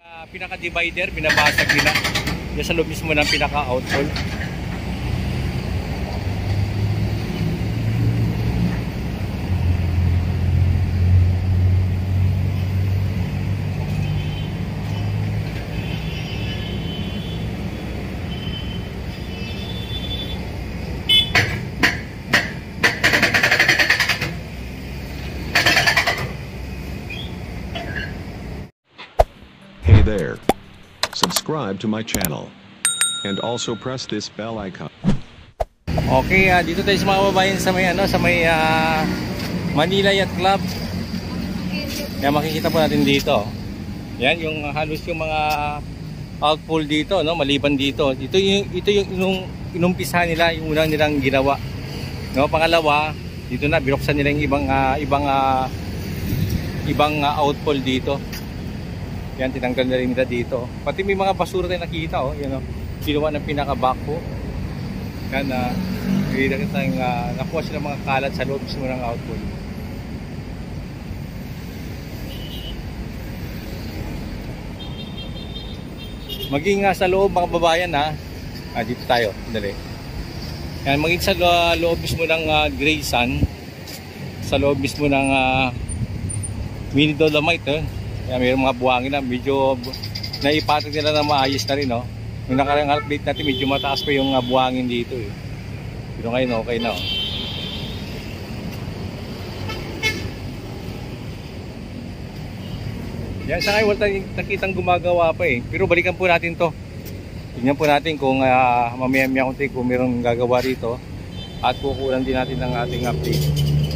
Pinaka-divider, binabasag nila. Yan sa loob mismo ng pinaka-outfall. Hey there. Subscribe to my channel. And also press this bell icon. Okay, dito tayo sa mga kababayan sa may Manila Yacht Club. Yan, makikita po natin dito. Yan yung halos yung mga outfall dito, no, maliban dito. Ito yung inumpisahan nila, yung unang nilang ginawa. No, pangalawa, dito na binuksan nila yung ibang outfall dito. Yan, tinanggal na rin nila dito. Pati may mga basura tayo nakikita, oh. Yan, oh. Ginawa ng pinaka-backhoe. Yan, nakuha sila mga kalat sa loob mismo ng outfall. Maging sa loob, mga babayan, dito tayo, dali. Yan, maging sa loob mismo ng Grayson, sa loob mismo ng mini dolomite, Yan, mayroong mga buhangin na medyo naipatag nila na maayos na rin, no? Yung nakarang update natin, medyo mataas pa yung buhangin dito, eh. Pero ngayon, okay na, oh. Yan, sa ngayon, wala nakitang gumagawa pa, eh. Pero balikan po natin to. Tingnan po natin kung mamaya-maya kung mayroong gagawa rito. At kukulan din natin ng ating update.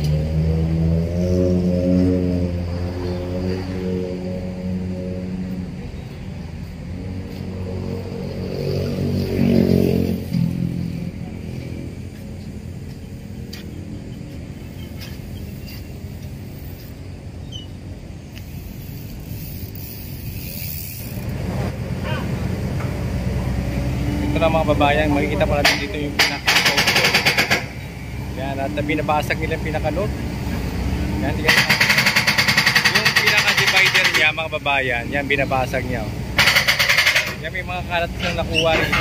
Ito na mga babayan, makikita pa natin dito yung pinaka-outfall. Yan, at binabasag nila yung pinaka-load. Yan, yung pinaka-divider niya mga babayan, yan binabasag niya. Yan, may mga kalat na nakuha rito.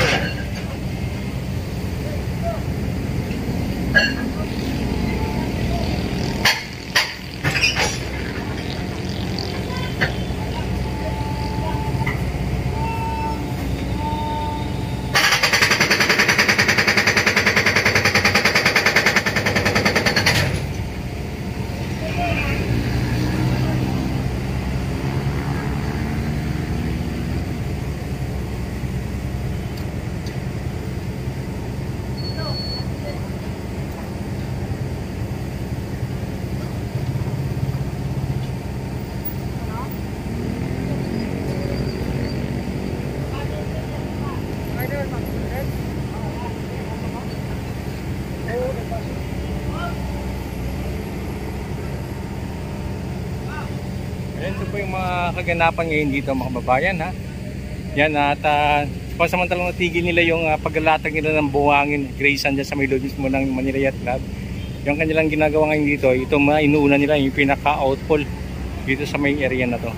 Ito po yung mga kaganapan ngayon dito mga kababayan, Yan, at pansamantalang natigil nila yung paglalatag nila ng buhangin Grayson dyan sa may loob mismo ng Manila Yacht Club. Yung kanilang ginagawa ngayon dito, ito inuuna nila yung pinaka-outfall dito sa may area na to.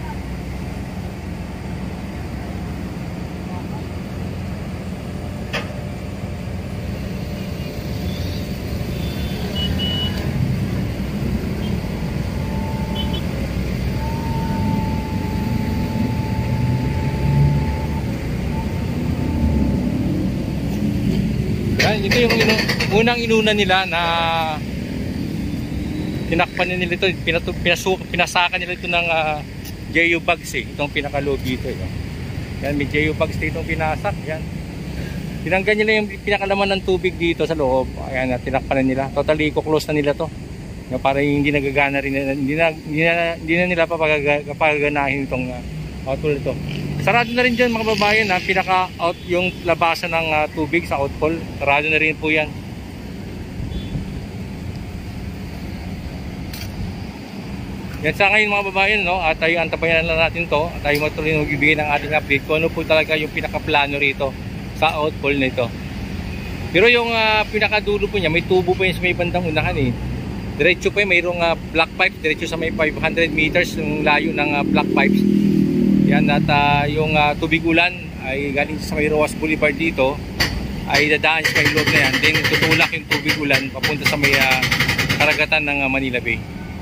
Ito yung unang inuna nila na tinakpan nila ito, pinasakan nila ito ng geo bags, itong pinaka-loob dito, Yan, may geo bags dito itong pinasak, yan. Tinanggal nila yung pinakalaman ng tubig dito sa loob. Ayan, tinakpan nila. Totally close na nila to. Para hindi nagagana rin, hindi na nila papaganahin itong outfall ito. Sarado na rin dyan mga babayan, pinaka-out yung labasan ng tubig sa outfall. Sarado na rin po yan. Yan sa ngayon mga babayan, at tayo antabayan lang natin to. At tayo matuloy magbibigay ng ating update kung ano po talaga yung pinaka-plano rito sa outfall na ito. Pero yung pinakadulo po niya, may tubo po yun sa may bandang unahan, Diretso po mayroong black pipe, diretso sa may 500 meters yung layo ng black pipes. Yan, at yung tubig ulan ay galing sa may Roas Boulevard dito, ay dadaan sa may loob na yan. Then tutulak yung tubig ulan papunta sa may karagatan ng Manila Bay.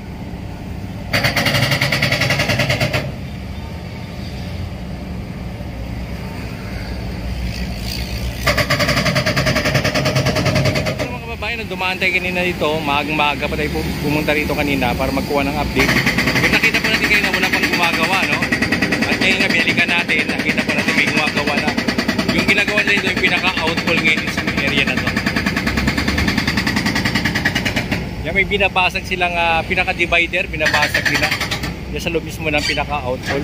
Dumaan tayo kanina dito, maaga pa tayo pumunta rito kanina para magkuha ng update. Yung nakita po natin kayo na wala pang gumagawa, no? At ngayon nga binalikan natin, nakita po natin may gumagawa na. Yung ginagawa nila dito, yung pinaka-outfall ngayon sa area na to. Yan, may binabasag silang pinaka-divider, binabasag nila. Yan sa loob mismo ng pinaka-outfall.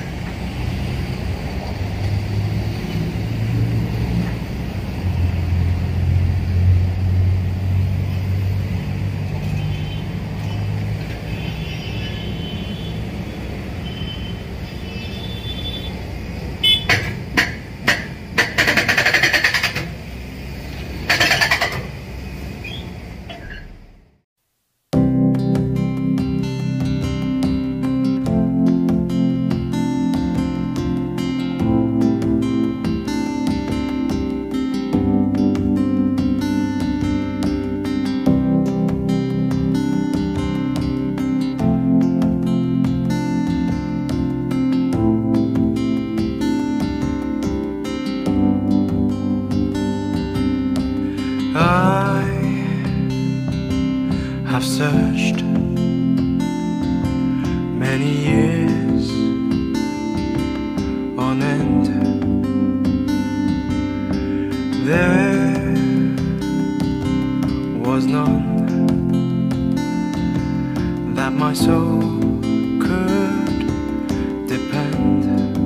I've searched many years on end. There was none that my soul could depend.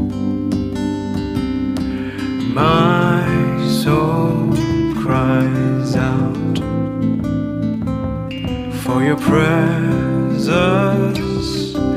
My soul cries out for your presence